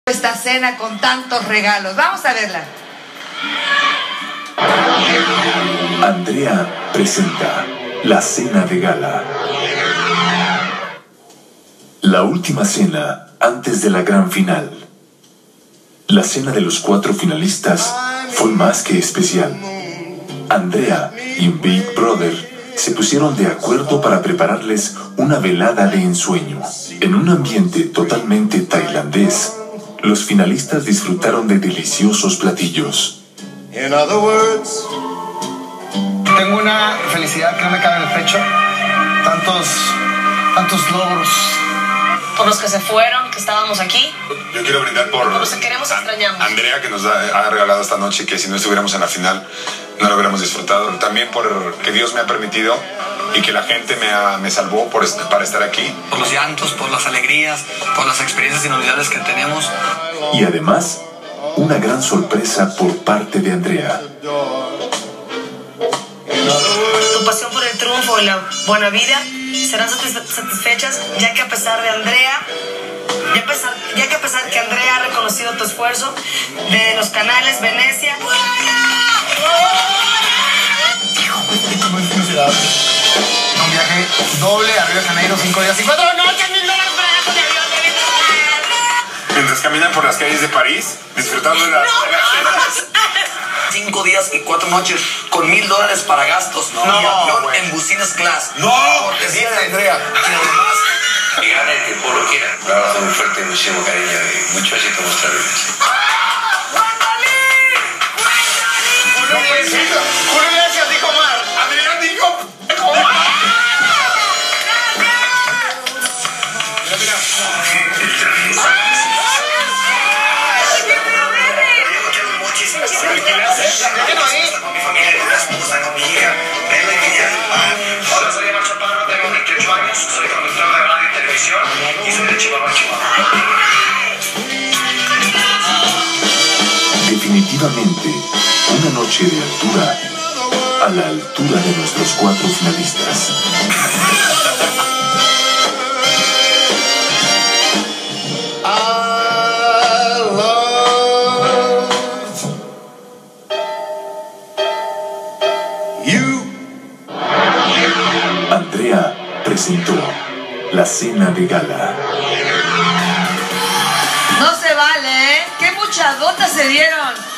esta cena con tantos regalos. Vamos a verla. Andrea presenta la cena de gala. La última cena antes de la gran final. La cena de los 4 finalistas fue más que especial. Andrea y Big Brother se pusieron de acuerdo para prepararles una velada de ensueño. En un ambiente totalmente tailandés, los finalistas disfrutaron de deliciosos platillos. Tengo una felicidad que no me cabe en el pecho. Tantos logros. Por los que se fueron, que estábamos aquí. Yo quiero brindar por los que queremos, extrañamos. Andrea, que nos ha regalado esta noche, que si no estuviéramos en la final no lo hubiéramos disfrutado. También por que Dios me ha permitido y que la gente me salvó para estar aquí. Por los llantos, por las alegrías, por las experiencias inolvidables que tenemos. Y además, una gran sorpresa por parte de Andrea. Tu pasión por el triunfo y la buena vida serán satisfechas, ya que a pesar que Andrea ha reconocido tu esfuerzo de los canales Venecia. Un viaje doble a Río de Janeiro, 5 días y 4 noches, $1000 para gastos de avión. Mientras caminan por las calles de París, disfrutando de las 5 días y 4 noches con $1000 para gastos y avión en business class. Cortesía de Andrea. Y además, que gane el que pueblo quiera. Un abrazo muy fuerte, muchísimo cariño y mucho éxito en vuestra vida. Julio Iglesias dijo Mar. Andrea dijo Con mi familia, con mi esposa, con mi hija. Hola, soy Omar Chaparro, tengo 28 años, soy conductor de radio y televisión y soy de Chihuahua, Chihuahua. Definitivamente, una noche de altura, a la altura de nuestros 4 finalistas. Andrea presentó la cena de gala. No se vale, ¿eh? ¡Qué muchadotas se dieron!